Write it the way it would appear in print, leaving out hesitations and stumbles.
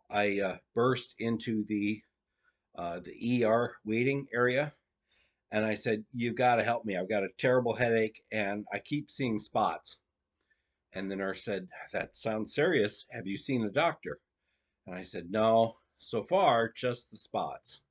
I burst into the ER waiting area, and I said, "You got to help me. I've got a terrible headache, and I keep seeing spots." And the nurse said, "That sounds serious. Have you seen a doctor?" And I said, "No, so far, just the spots."